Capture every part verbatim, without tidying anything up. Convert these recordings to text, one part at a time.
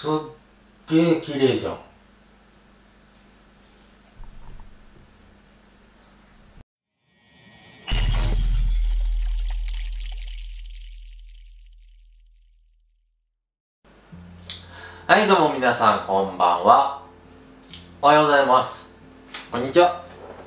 すっげえ綺麗じゃん。はいどうも皆さんこんばんは。おはようございます。こんにちは。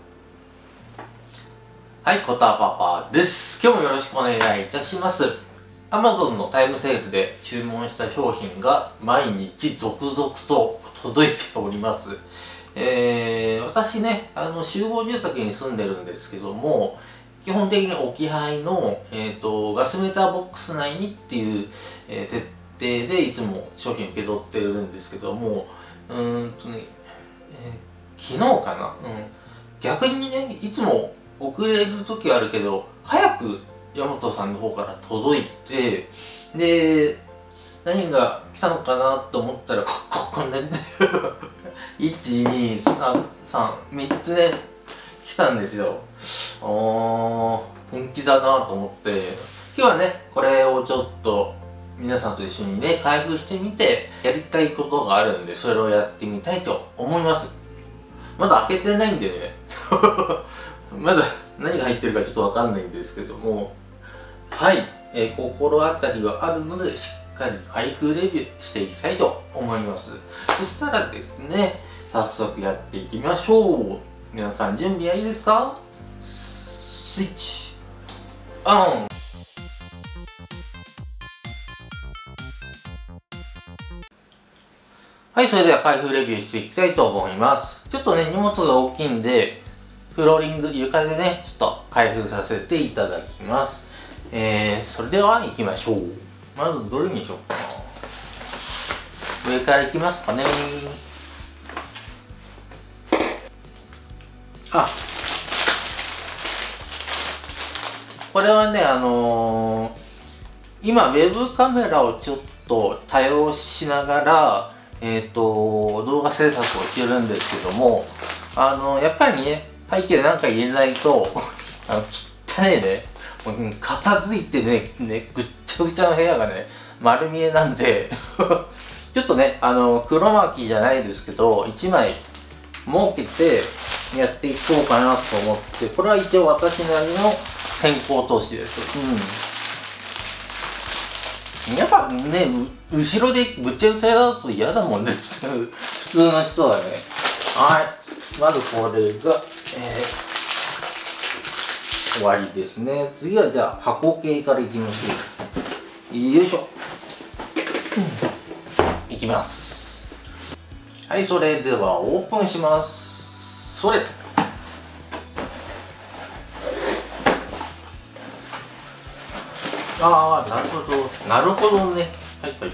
はい、コタパパです。今日もよろしくお願いいたします。Amazon のタイムセールで注文した商品が毎日続々と届いております。えー、私ね、あの集合住宅に住んでるんですけども、基本的に置き配の、えーと、ガスメーターボックス内にっていう、えー、設定でいつも商品受け取ってるんですけども、うーんとね、えー、昨日かな、うん、逆にね、いつも遅れる時はあるけど、早く大和さんの方から届いて、で、何が来たのかなと思ったら、ここね、いち、に、さん、さん、みっつね、来たんですよ。あー、本気だなと思って、今日はね、これをちょっと皆さんと一緒にね、開封してみて、やりたいことがあるんで、それをやってみたいと思います。まだ開けてないんでね、まだ何が入ってるかちょっとわかんないんですけども、はい、えー、心当たりはあるので、しっかり開封レビューしていきたいと思います。そしたらですね、早速やっていきましょう。皆さん準備はいいですか？スイッチオン。はい、それでは開封レビューしていきたいと思います。ちょっとね、荷物が大きいんで、フローリング、床でね、ちょっと開封させていただきます。えー、それでは行きましょう。まずどれにしようかな。上から行きますかね。あ、これはね、あのー、今、ウェブカメラをちょっと多用しながら、えっと、動画制作をしてるんですけども、あのー、やっぱりね、背景で何か入れないと、あの、汚いね、片付いてね、ね、ぐっちゃぐちゃの部屋がね、丸見えなんで、ちょっとね、あの、黒巻きじゃないですけど、いちまい設けてやっていこうかなと思って、これは一応私なりの先行投資です。うん。やっぱね、後ろでぐっちゃぐちゃだと嫌だもんね、普通、普通の人はね。はい。まずこれが、えー終わりですね。次はじゃあ箱系からいきましょう。よいしょ、うん、いきます。はい、それではオープンします。それ、ああ、なるほどなるほどね。はいはい。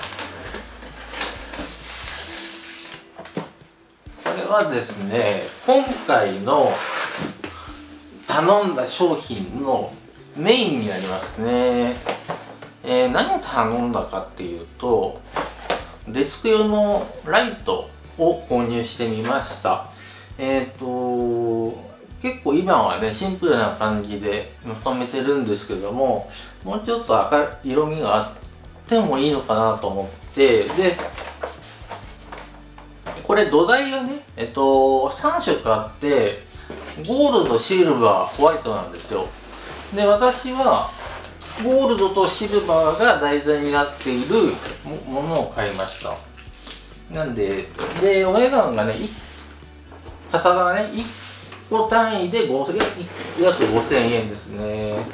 これはですね、今回の頼んだ商品のメインになりますね。えー、何を頼んだかっていうと、デスク用のライトを購入してみました。えっ、ー、と結構今はね、シンプルな感じでまとめてるんですけども、もうちょっと明るい色味があってもいいのかなと思って、でこれ土台がね、えっとさん色あって、ゴールド、シルバー、ホワイトなんですよ。で、私はゴールドとシルバーが題材になっているものを買いました。なんで、で、お値段がね、片側ね、いっこ単位でごせん、約ごせんえんですね。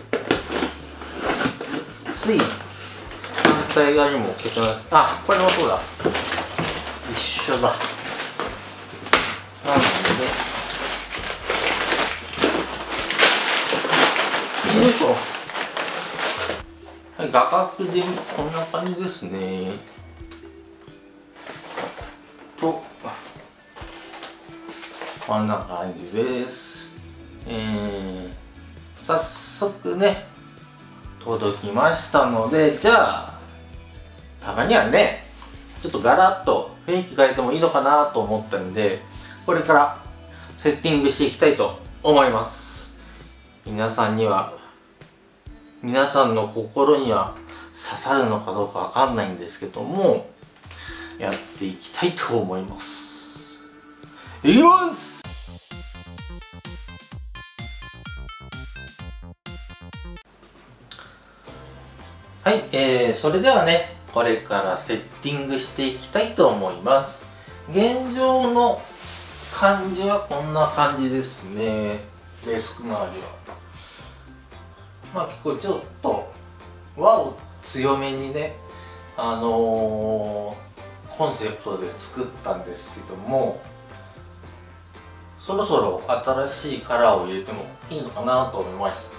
つい、反対側にも置けてます。あ、これもそうだ。一緒だ。なんで、よいしょ。はい、画角でこんな感じですね。と、こんな感じです。えー、早速ね、届きましたので、じゃあ、たまにはね、ちょっとガラッと雰囲気変えてもいいのかなと思ったんで、これからセッティングしていきたいと思います。皆さんには、皆さんの心には刺さるのかどうかわかんないんですけども、 やっていきたいと思います。いきます。はい、えー、それではね、これからセッティングしていきたいと思います。現状の感じはこんな感じですね。デスク周りは。まあ結構ちょっと輪を強めにね、あのー、コンセプトで作ったんですけども、そろそろ新しいカラーを入れてもいいのかなと思いまして、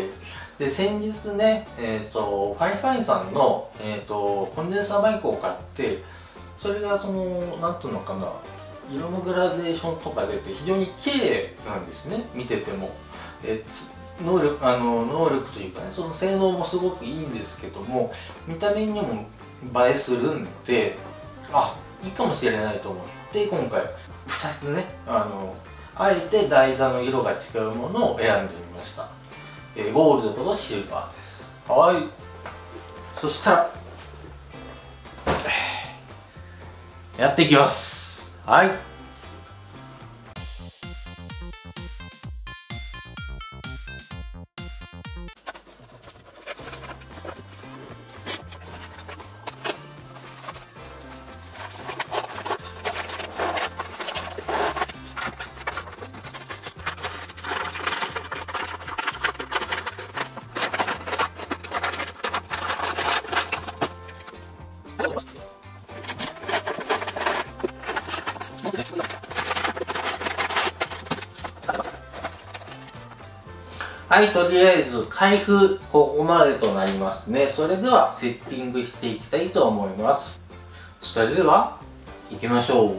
で先日ね、えーと、ファイファインさんの、えーと、コンデンサーマイクを買って、それがそのなんていうのかな、色のグラデーションとか出て非常に綺麗なんですね、見てても。えー、能力あの能力というかね、その性能もすごくいいんですけども、見た目にも映えするんで、あ、いいかもしれないと思って今回ふたつね、あのあえて台座の色が違うものを選んでみました。えー、ゴールドとシルバーです。はい、そしたらやっていきます。はい。はい、とりあえず開封ここまでとなりますね。それではセッティングしていきたいと思います。それでは行きましょう。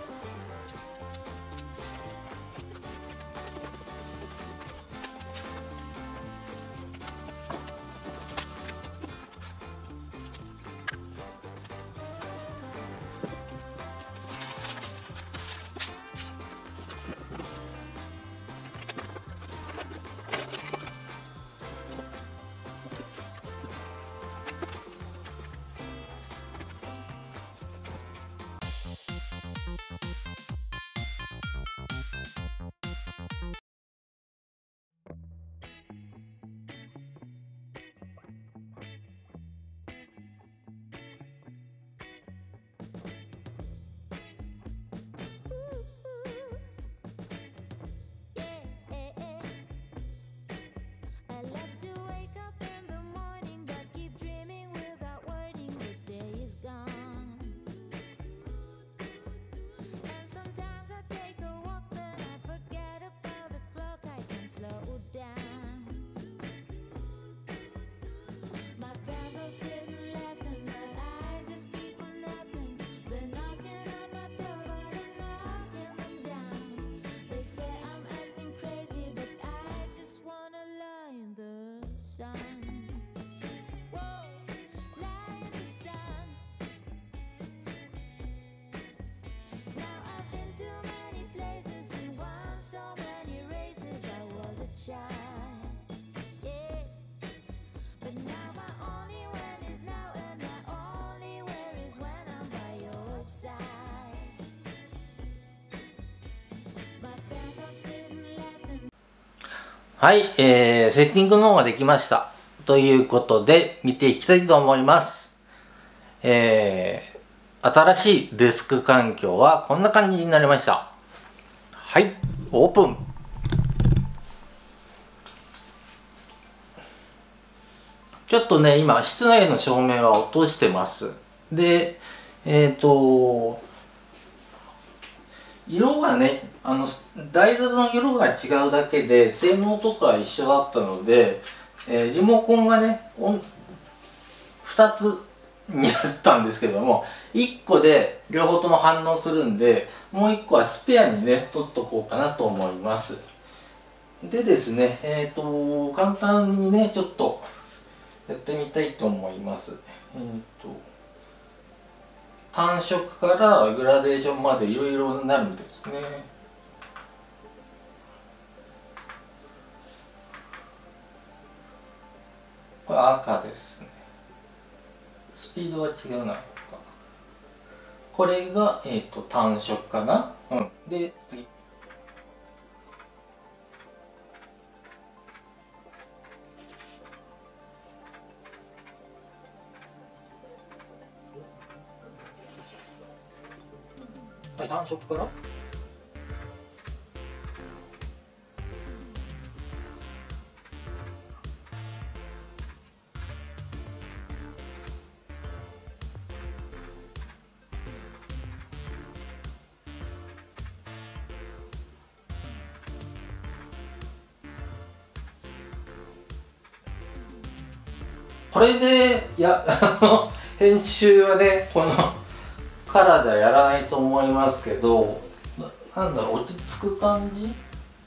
はい、えー、セッティングの方ができました。ということで、見ていきたいと思います。えー、新しいデスク環境はこんな感じになりました。はい、オープン。ちょっとね、今、室内の照明は落としてます。で、えっと、色がね、あの台座の色が違うだけで性能とかは一緒だったので、えー、リモコンがねふたつになったんですけども、いっこで両方とも反応するんで、もういっこはスペアにね取っとこうかなと思います。でですね、えっと簡単にねちょっとやってみたいと思います。えっと単色からグラデーションまでいろいろなるんですね。これ赤ですね。スピードは違うな。 これが、えっと、単色かな。うん。で、次。はい、単色から。これで、いや、あの、編集はね、このカラーではやらないと思いますけど、な、なんだろう、落ち着く感じ。うん。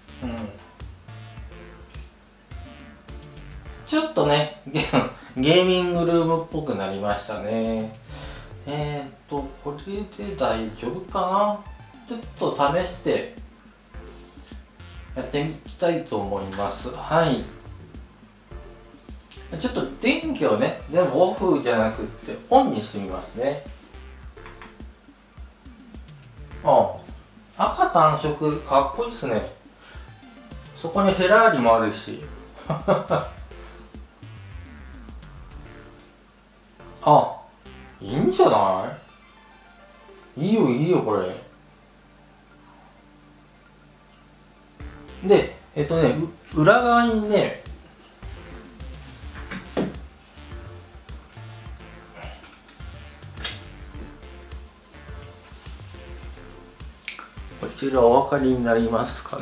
ちょっとね、ゲ、ゲーミングルームっぽくなりましたね。えーっと、これで大丈夫かな。ちょっと試してやってみたいと思います。はい。ちょっと電気をね、全部オフじゃなくってオンにしてみますね。ああ、赤単色かっこいいっすね。そこにフェラーリもあるし。あ、いいんじゃない？いいよいいよこれ。で、えっとね、裏側にね、こちらお分かりになりますかね。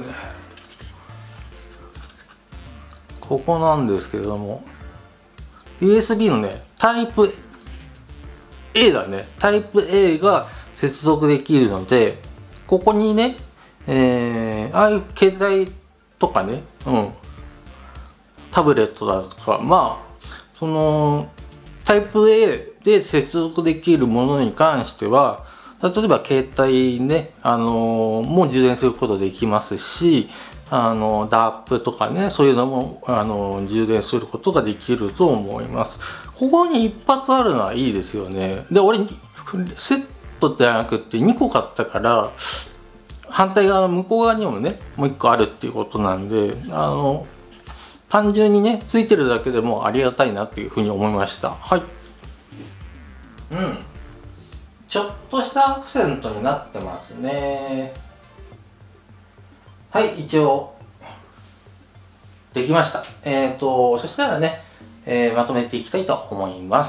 ここなんですけれども、ユーエスビー のね、タイプ A だね。タイプ A が接続できるので、ここにね、えー、ああいう携帯とかね、うん、タブレットだとか、まあ、その、タイプ A で接続できるものに関しては、例えば携帯ね、あのー、もう充電することできますし、あの、ダープとかね、そういうのも、あの、充電することができると思います。ここに一発あるのはいいですよね。で、俺、セットじゃなくてにこ買ったから、反対側の向こう側にもね、もういっこあるっていうことなんで、あの、単純にね、ついてるだけでもありがたいなっていうふうに思いました。はい。うん。ちょっとしたアクセントになってますね。はい、一応、できました。えっと、そしたらね、えー、まとめていきたいと思います。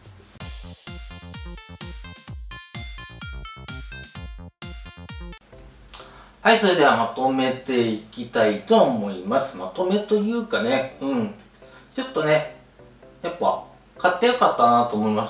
はい、それではまとめていきたいと思います。まとめというかね、うん。ちょっとね、やっぱ、買ってよかったなと思います。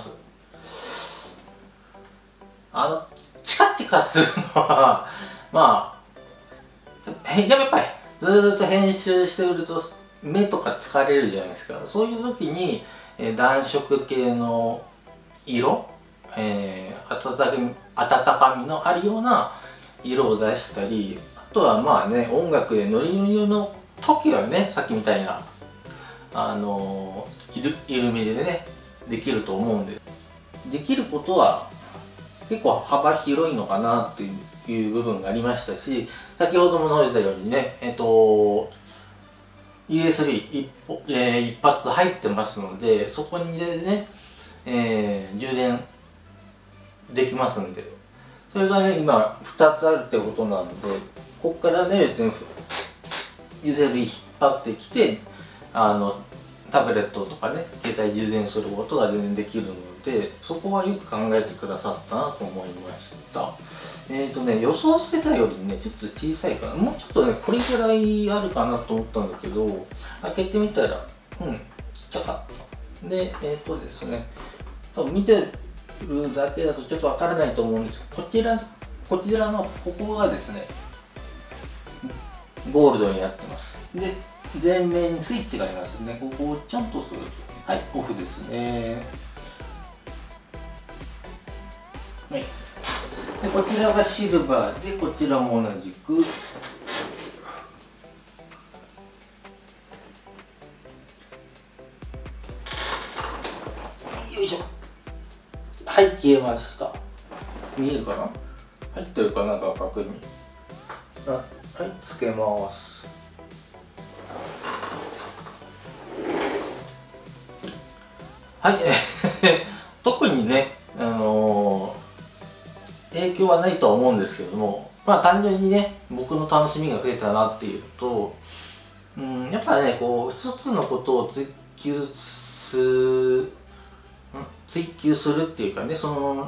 あの、チカチカするのは、まあ、やっぱり、ずーっと編集してると、目とか疲れるじゃないですか。そういう時に、えー、暖色系の色、えー、温かみ、温かみのあるような色を出したり、あとはまあね、音楽でノリノリの時はね、さっきみたいな、あのー、イル、イルミでね、できると思うんで、できることは結構幅広いのかなっていう部分がありましたし、先ほども述べたようにね、えっと、ユーエスビー 一, えー、一発入ってますので、そこにね、えー、充電できますんで、それがね、今ふたつあるってことなんで、ここからね、別に ユーエスビー 引っ張ってきて、あの、タブレットとかね、携帯充電することが全然できるので、そこはよく考えてくださったなと思いました。えっとね、予想してたよりね、ちょっと小さいかな。もうちょっとね、これぐらいあるかなと思ったんだけど、開けてみたら、うん、ちっちゃかった。で、えっとですね、多分見てるだけだとちょっとわからないと思うんですけど、こちら、こちらのここがですね、ゴールドになってます。で、前面にスイッチがありますね。ここをちょんとすると、はい、オフですね。はい。で、こちらがシルバーで、こちらも同じく。よいしょ。はい、消えました。 見えるかな、入ってるかなんか確認。あ、はい、つけます。はい、特にね、あのー、影響はないとは思うんですけれども、まあ単純にね、僕の楽しみが増えたなっていうと、うん、やっぱね、こう、一つのことを追求す、追求するっていうかね、その、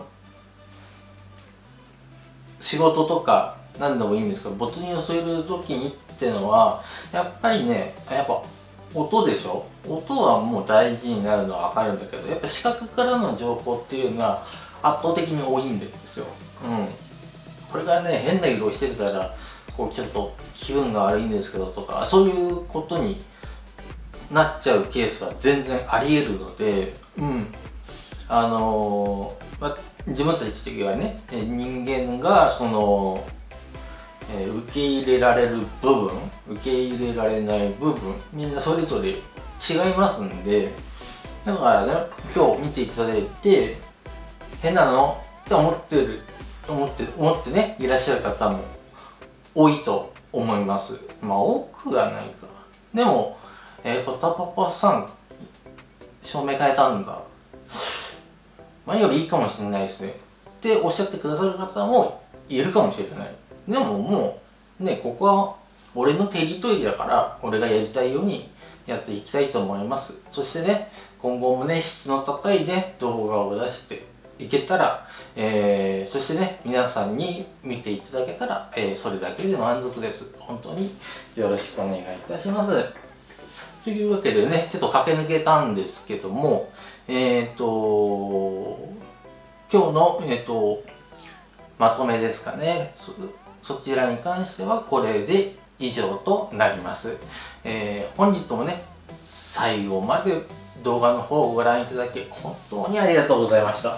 仕事とか何でもいいんですけど、没入する時にっていうのは、やっぱりね、やっぱ音でしょ。音はもう大事になるのは分かるんだけど、やっぱ視覚からの情報っていうのは圧倒的に多いんですよ。うん。これがね、変な色してたら、こうちょっと気分が悪いんですけどとか、そういうことになっちゃうケースは全然あり得るので、うん。あのー、まあ、自分たちがね、人間がその、えー、受け入れられる部分、受け入れられない部分、みんなそれぞれ違いますんで、だからね、今日見ていただいて、変なのって思ってる、思って、思ってね、いらっしゃる方も多いと思います。まあ、多くはないか。でも、えー、コタパパさん、照明変えたんだ。前よりいいかもしれないですね。っておっしゃってくださる方もいるかもしれない。でももう、ね、ここは俺のテリトリーだから、俺がやりたいようにやっていきたいと思います。そしてね、今後もね、質の高いね、動画を出していけたら、えー、そしてね、皆さんに見ていただけたら、えー、それだけで満足です。本当によろしくお願いいたします。というわけでね、ちょっと駆け抜けたんですけども、えっ、ー、と、今日の、えーと、まとめですかね。そ、そちらに関してはこれで以上となります。えー、本日もね、最後まで動画の方をご覧いただき、本当にありがとうございました。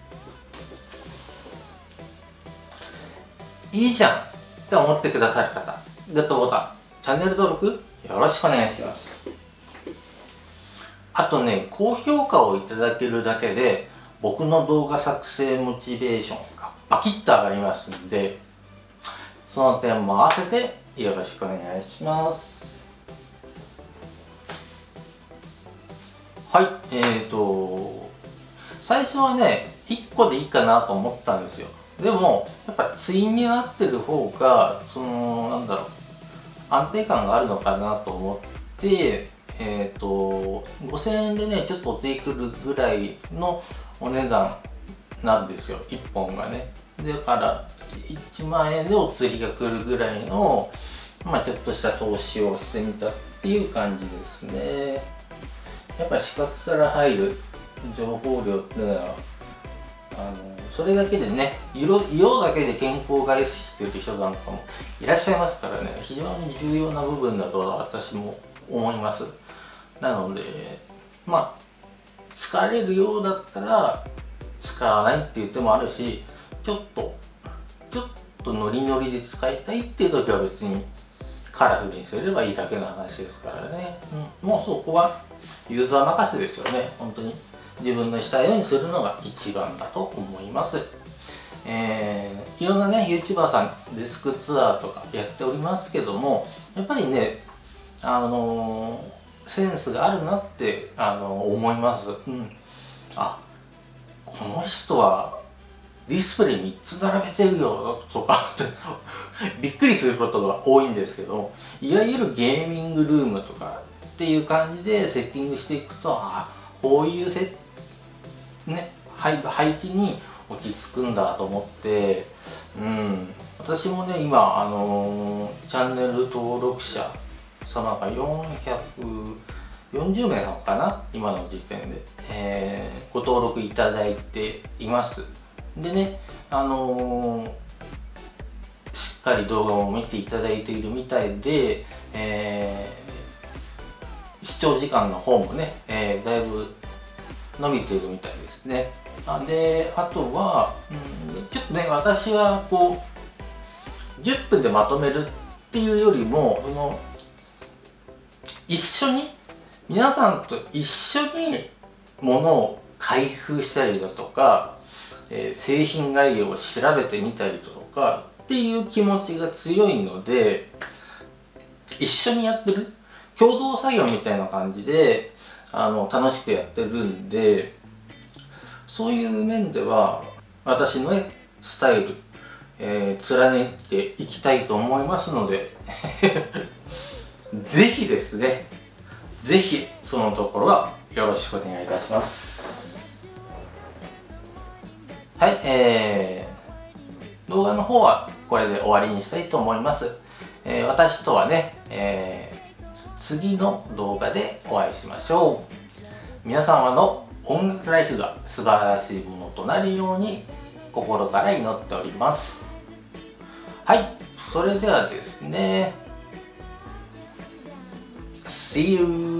いいじゃんって思ってくださる方、グッドボタン、チャンネル登録よろしくお願いします。あとね、高評価をいただけるだけで、僕の動画作成モチベーションがバキッと上がりますので、その点も合わせてよろしくお願いします。はい、えーと、最初はね、いっこでいいかなと思ったんですよ。でも、やっぱ対になってる方が、その、なんだろう、安定感があるのかなと思って、えっ、ー、と、ごせんえんでね、ちょっとお手くるぐらいのお値段なんですよ、いっぽんがね。だからいちまんえんでお釣りが来るぐらいの、まあちょっとした投資をしてみたっていう感じですね。やっぱ視覚から入る情報量っていうのは、あのそれだけでね、色、色だけで健康を害している人なんかもいらっしゃいますからね、非常に重要な部分だと私も思います。なので、まあ、疲れるようだったら使わないっていう手もあるし、ちょっと、ちょっとノリノリで使いたいっていう時は別にカラフルにすればいいだけの話ですからね。うん、もうそこはユーザー任せですよね、本当に。自分のしたいようにするのが一番だと思います。えー、いろんなね、YouTuber さん、デスクツアーとかやっておりますけども、やっぱりね、あのー、センスがあるなって、あのー、思います。うん。あ、この人はディスプレイみっつ並べてるよとかってびっくりすることが多いんですけど、いわゆるゲーミングルームとかっていう感じでセッティングしていくと、あ、こういうセね、配配置に落ち着くんだと思って、うん、私もね、今、あのー、チャンネル登録者様がよんひゃくよんじゅうめいなのかな、今の時点で、えー、ご登録いただいています。でね、あのー、しっかり動画を見ていただいているみたいで、えー、視聴時間の方もね、えー、だいぶ伸びているみたいですね。で、あとは、うん、ちょっとね、私はこう、じゅっぷんでまとめるっていうよりも、その一緒に、皆さんと一緒にものを開封したりだとか、 えー、製品概要を調べてみたりとかっていう気持ちが強いので、一緒にやってる共同作業みたいな感じであの楽しくやってるんで、そういう面では私のねスタイル、えー、貫いていきたいと思いますのでぜひですね、ぜひそのところはよろしくお願いいたします。はい、えー、動画の方はこれで終わりにしたいと思います。えー、私とはね、えー、次の動画でお会いしましょう。皆様の音楽ライフが素晴らしいものとなるように心から祈っております。はい、それではですね、See you!